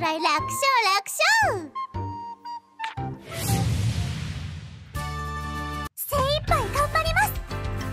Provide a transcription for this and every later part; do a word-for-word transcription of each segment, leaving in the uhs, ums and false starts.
らい楽勝楽勝。精一杯頑張ります。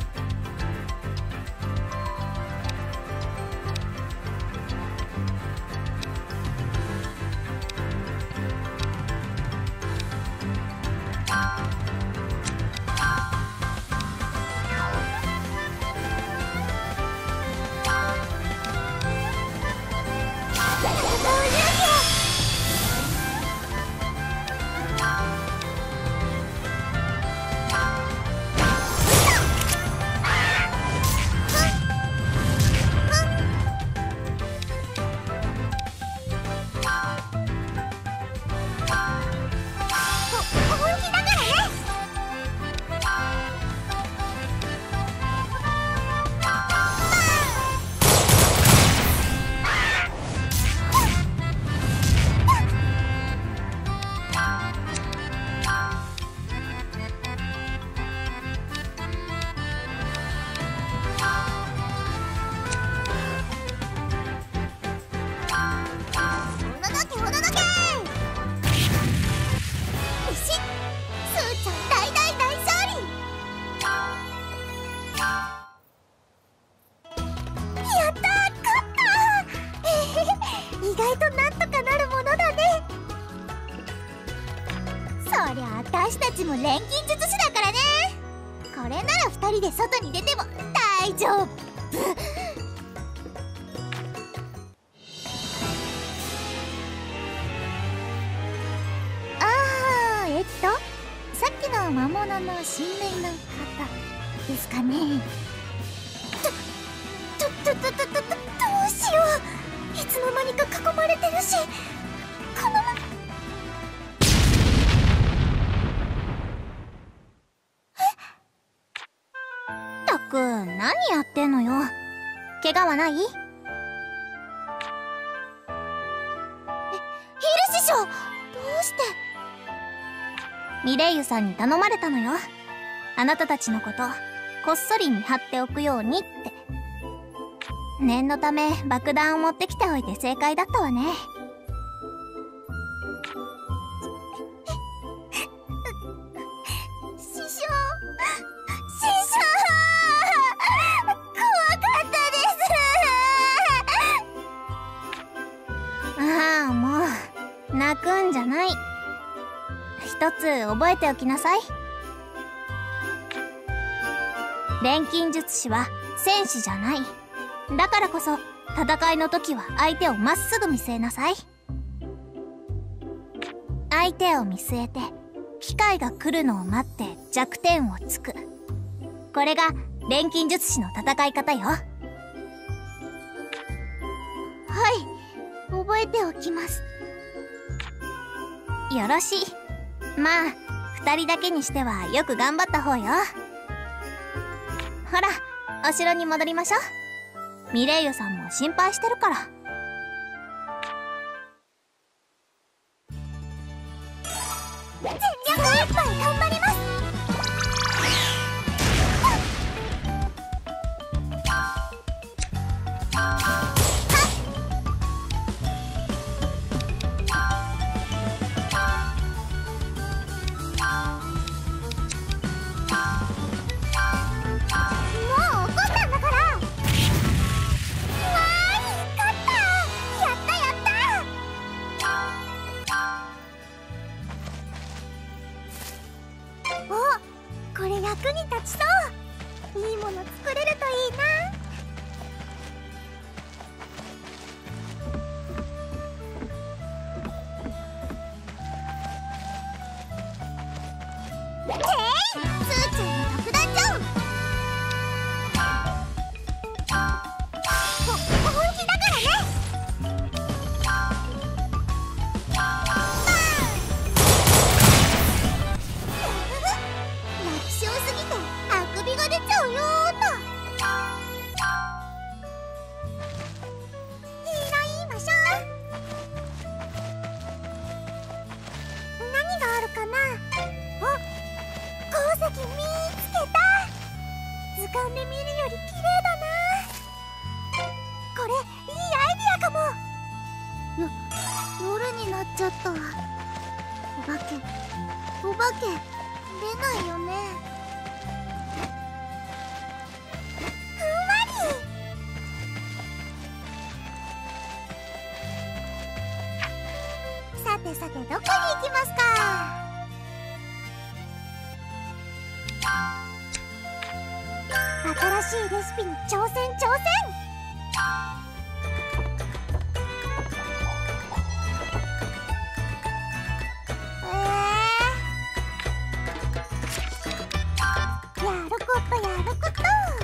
意外となんとかなるものだね。そりゃ私たちも錬金術師だからね。これならふたりで外に出ても大丈夫。あーえっとさっきの魔物の神錬の方ですかね。ととととととどうしよう。いつの間にか囲まれてるし、このまったく何やってんのよ。怪我はない？え、ヒル師匠、どうして？ミレイユさんに頼まれたのよ。あなたたちのことこっそり見張っておくようにって。念のため爆弾を持ってきておいて正解だったわね。師匠、師匠、怖かったです。ああ、もう泣くんじゃない。一つ覚えておきなさい。錬金術師は戦士じゃない。だからこそ戦いの時は相手をまっすぐ見据えなさい。相手を見据えて機会が来るのを待って弱点をつく。これが錬金術師の戦い方よ。はい、覚えておきます。よろしい。まあ二人だけにしてはよく頑張った方よ。ほら、お城に戻りましょう。ミレイユさんも心配してるから。全力いっぱい頑張ります。これ役に立ちそう。いいもの作れるといいな。へい、スーちゃんの特段ジョン。ほ本気だからね。図鑑で見るより綺麗だな。これいいアイディアかも。よ夜になっちゃった。お化けお化け出ないよね。ふんわり。さてさて、どこに行きますか。新しいレシピに挑戦挑戦。えー、やることやること。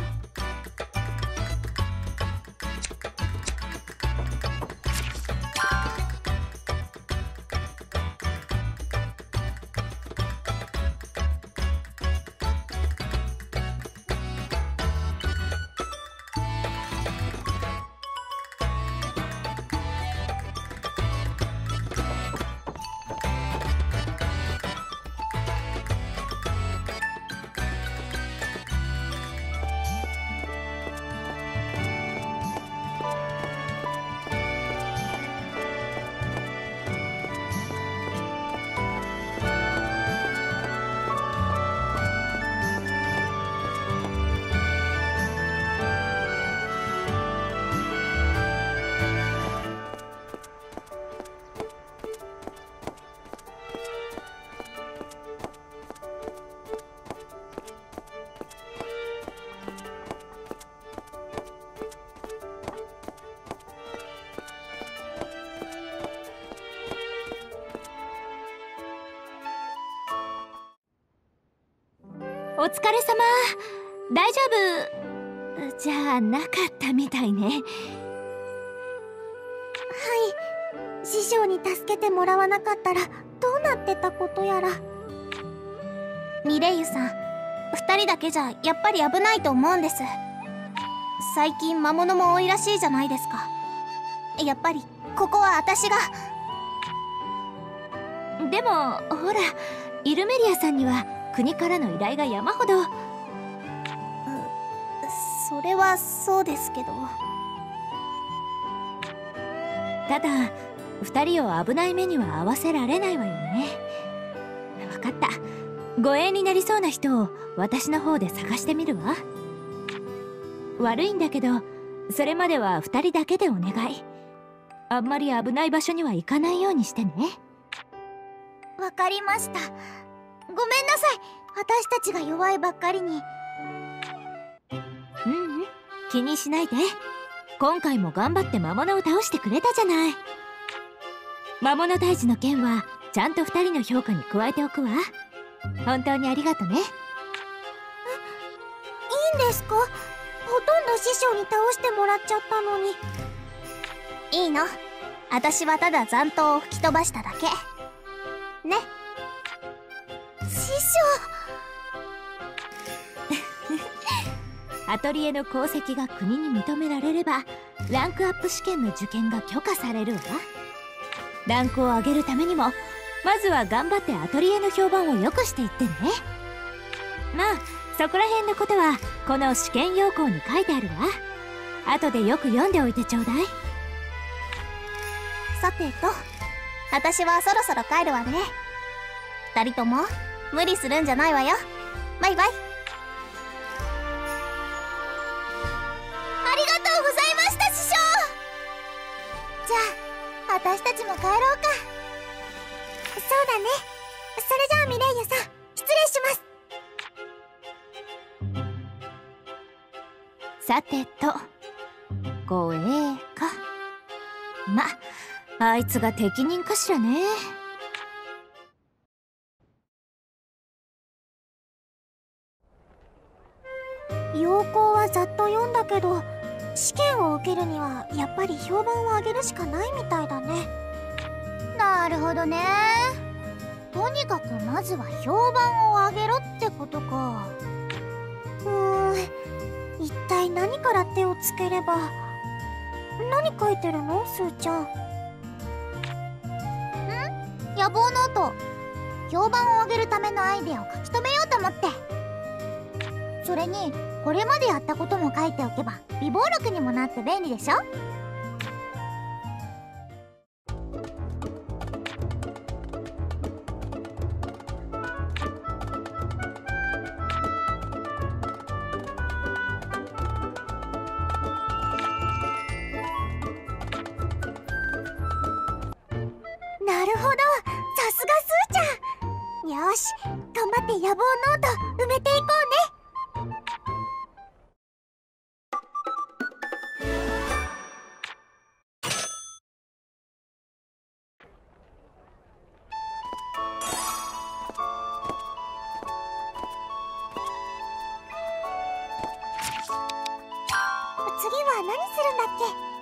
お疲れ様。大丈夫じゃなかったみたいね。 はい、師匠に助けてもらわなかったらどうなってたことやら。ミレイユさん、二人だけじゃやっぱり危ないと思うんです。最近魔物も多いらしいじゃないですか。やっぱりここは私が。 でもほら、イルメリアさんには国からの依頼が山ほど。 それはそうですけど。 ただ二人を危ない目には合わせられないわよね。分かった。護衛になりそうな人を私の方で探してみるわ。悪いんだけどそれまでは二人だけでお願い。あんまり危ない場所には行かないようにしてね。 わかりました。ごめんなさい、私たちが弱いばっかりに。 ううん、気にしないで。今回も頑張って魔物を倒してくれたじゃない。魔物退治の件はちゃんと二人の評価に加えておくわ。本当にありがとね。え、いいんですか？ほとんど師匠に倒してもらっちゃったのに。いいの、私はただ残党を吹き飛ばしただけね。師匠アトリエの功績が国に認められればランクアップ試験の受験が許可されるわ。ランクを上げるためにもまずは頑張ってアトリエの評判を良くしていってね。まあそこら辺のことはこの試験要項に書いてあるわ。後でよく読んでおいてちょうだい。 さてと、私はそろそろ帰るわね。二人とも無理するんじゃないわよ。バイバイ。ありがとうございました、師匠。じゃあ私たちも帰ろうか。そうだね。それじゃあミレイユさん、失礼します。 さてと、護衛か。ま、あいつが適任かしらね。 要項はざっと読んだけど、試験を受けるにはやっぱり評判を上げるしかないみたいだね。なるほどね。とにかくまずは評判を上げろってことか。うーん、一体何から手をつければ。何書いてるの、すーちゃん。ん？野望ノート。評判を上げるためのアイデアを書き留めようと思って。それにこれまでやったことも書いておけば備忘録にもなって便利でしょ。 るほど、さすがすーちゃん。よし、頑張って野望ノート埋めていこうね。次は何するんだっけ？